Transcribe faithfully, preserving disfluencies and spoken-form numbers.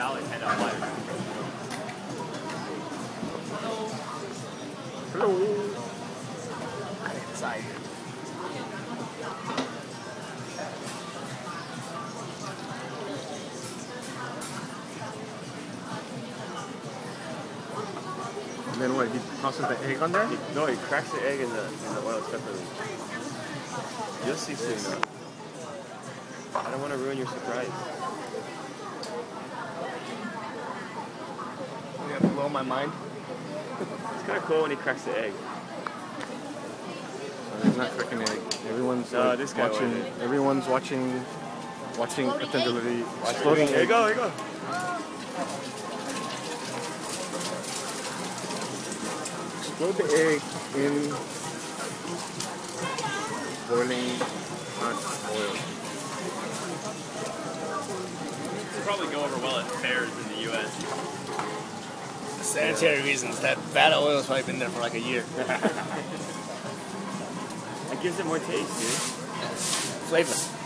out and hand out flyers. Hello. I'm excited. And then what? He tosses the egg on there? He, no, he cracks the egg in the in the oil separately. You'll see soon though. I don't want to ruin your surprise. You're gonna blow my mind. It's kind of cool when he cracks the egg. So he's not cracking the egg. Everyone's No, like, this guy watching. wanted it. Everyone's watching. Watching attentively. Watch Exploding Here you egg. go, here you go. Explode the egg in boiling hot oil. This will probably go over well at fairs in the U S Sanitary reasons. That vat of oil has probably been there for like a year. It gives it more taste, dude. Flavor.